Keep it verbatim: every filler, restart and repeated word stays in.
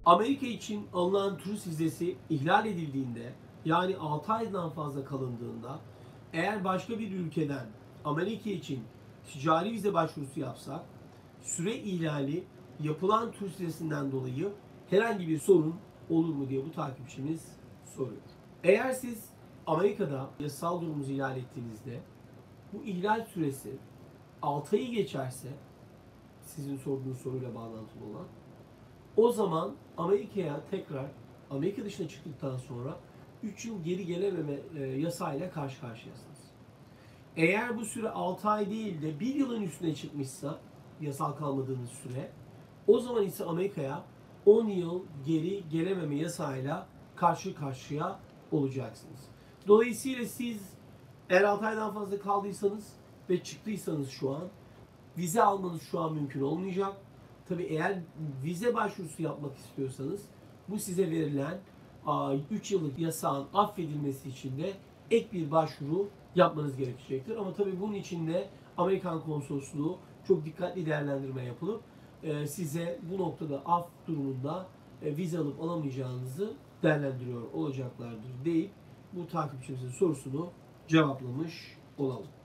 Amerika için alınan turist vizesi ihlal edildiğinde, yani altı aydan fazla kalındığında, eğer başka bir ülkeden Amerika için ticari vize başvurusu yapsak, süre ihlali yapılan turist vizesinden dolayı herhangi bir sorun olur mu diye bu takipçimiz soruyor. Eğer siz Amerika'da yasal durumunuzu ihlal ettiğinizde bu ihlal süresi altı ayı geçerse, sizin sorduğunuz soruyla bağlantılı olan, o zaman Amerika'ya tekrar, Amerika dışına çıktıktan sonra üç yıl geri gelememe e, yasayla karşı karşıyasınız. Eğer bu süre altı ay değil de bir yılın üstüne çıkmışsa, yasal kalmadığınız süre, o zaman ise Amerika'ya on yıl geri gelememe yasayla karşı karşıya olacaksınız. Dolayısıyla siz eğer altı aydan fazla kaldıysanız ve çıktıysanız şu an, vize almanız şu an mümkün olmayacak. Tabii eğer vize başvurusu yapmak istiyorsanız bu size verilen üç yıllık yasağın affedilmesi için de ek bir başvuru yapmanız gerekecektir. Ama tabii bunun için de Amerikan Konsolosluğu çok dikkatli değerlendirme yapılıp size bu noktada af durumunda vize alıp alamayacağınızı değerlendiriyor olacaklardır deyip bu takipçimizin sorusunu cevaplamış olalım.